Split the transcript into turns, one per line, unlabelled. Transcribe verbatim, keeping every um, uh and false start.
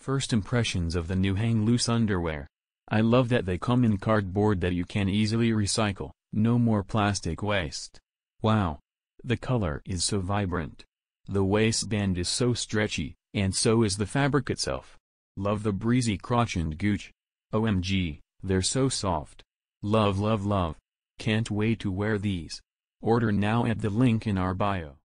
First impressions of the new Hang Loose underwear. I love that they come in cardboard that you can easily recycle, no more plastic waste. Wow! The color is so vibrant. The waistband is so stretchy, and so is the fabric itself. Love the breezy crotch and gooch. O M G, they're so soft. Love love love. Can't wait to wear these. Order now at the link in our bio.